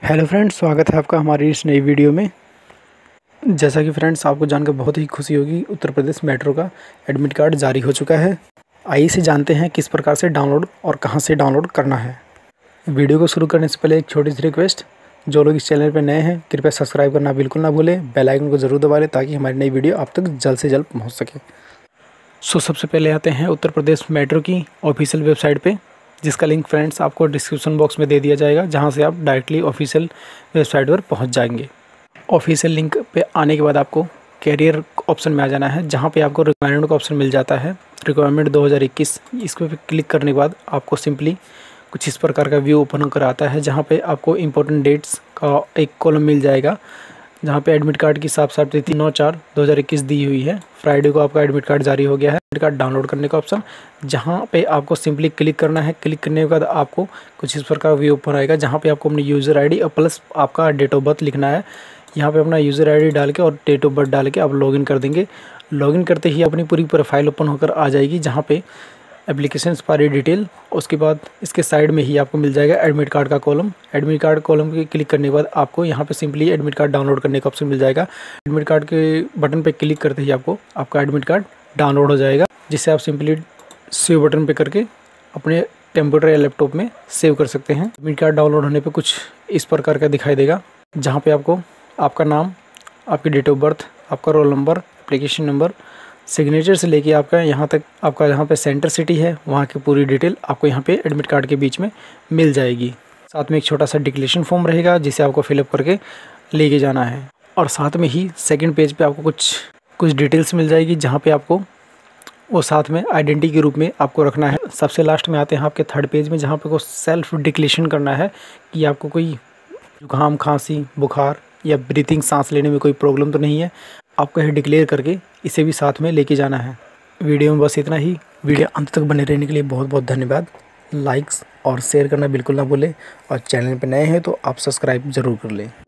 Hello friends, स्वागत है आपका हमारी इस नई वीडियो में। जैसा कि फ्रेंड्स आपको जानकर बहुत ही खुशी होगी, उत्तर प्रदेश मेट्रो का एडमिट कार्ड जारी हो चुका है। आइए से जानते हैं किस प्रकार से डाउनलोड और कहां से डाउनलोड करना है। वीडियो को शुरू करने से पहले एक छोटी सी रिक्वेस्ट, जो लोग इस चैनल पर नए हैं कृपया सब्सक्राइब करना बिल्कुल ना भूलें, बेल आइकन को ज़रूर दबा लें ताकि हमारी नई वीडियो आप तक जल्द से जल्द पहुँच सके। सबसे पहले आते हैं उत्तर प्रदेश मेट्रो की ऑफिशियल वेबसाइट पर, जिसका लिंक फ्रेंड्स आपको डिस्क्रिप्शन बॉक्स में दे दिया जाएगा, जहां से आप डायरेक्टली ऑफिशियल वेबसाइट पर पहुंच जाएंगे। ऑफिशियल लिंक पे आने के बाद आपको कैरियर ऑप्शन में आ जाना है, जहां पे आपको रिक्वायरमेंट का ऑप्शन मिल जाता है, रिक्वायरमेंट 2021। इस पे क्लिक करने के बाद आपको सिंपली कुछ इस प्रकार का व्यू ओपन होकर आता है, जहां पे आपको इंपॉर्टेंट डेट्स का एक कॉलम मिल जाएगा, जहाँ पे एडमिट कार्ड की साफ तिथि 9/4/2021 दी हुई है। फ्राइडे को आपका एडमिट कार्ड जारी हो गया है। एडमिट कार्ड डाउनलोड करने का ऑप्शन, जहाँ पे आपको सिंपली क्लिक करना है। क्लिक करने के बाद आपको कुछ इस प्रकार व्यू ओपन आएगा, जहाँ पे आपको अपनी यूज़र आईडी और प्लस आपका डेट ऑफ बर्थ लिखना है। यहाँ पे अपना यूज़र आईडी डाल के और डेट ऑफ बर्थ डाल के आप लॉगिन कर देंगे। लॉगिन करते ही अपनी पूरी प्रोफाइल ओपन होकर आ जाएगी, जहाँ पे एप्लीकेशन एक्सपायरी डिटेल, उसके बाद इसके साइड में ही आपको मिल जाएगा एडमिट कार्ड का कॉलम। एडमिट कार्ड कॉलम पे क्लिक करने के बाद आपको यहाँ पे सिंपली एडमिट कार्ड डाउनलोड करने का ऑप्शन मिल जाएगा। एडमिट कार्ड के बटन पे क्लिक करते ही आपको आपका एडमिट कार्ड डाउनलोड हो जाएगा, जिसे आप सिंपली सेव बटन पे करके अपने कंप्यूटर या लैपटॉप में सेव कर सकते हैं। एडमिट कार्ड डाउनलोड होने पर कुछ इस प्रकार का दिखाई देगा, जहाँ पर आपको आपका नाम, आपकी डेट ऑफ बर्थ, आपका roll number, application number, signature से लेके आपका यहाँ तक आपका जहाँ पे सेंटर सिटी है वहाँ की पूरी डिटेल आपको यहाँ पे एडमिट कार्ड के बीच में मिल जाएगी। साथ में एक छोटा सा डिक्लेरेशन फॉर्म रहेगा, जिसे आपको फिलअप करके लेके जाना है। और साथ में ही सेकंड पेज पे आपको कुछ डिटेल्स मिल जाएगी, जहाँ पे आपको वो साथ में आइडेंटिटी के रूप में आपको रखना है। सबसे लास्ट में आते हैं आपके थर्ड पेज में, जहाँ पे को सेल्फ डिक्लेरेशन करना है कि आपको कोई जुकाम, खांसी, बुखार या ब्रीथिंग, सांस लेने में कोई प्रॉब्लम तो नहीं है। आपको यह डिक्लेयर करके इसे भी साथ में लेके जाना है। वीडियो में बस इतना ही। वीडियो अंत तक बने रहने के लिए बहुत बहुत धन्यवाद। लाइक्स और शेयर करना बिल्कुल ना भूलें, और चैनल पर नए हैं तो आप सब्सक्राइब ज़रूर कर लें।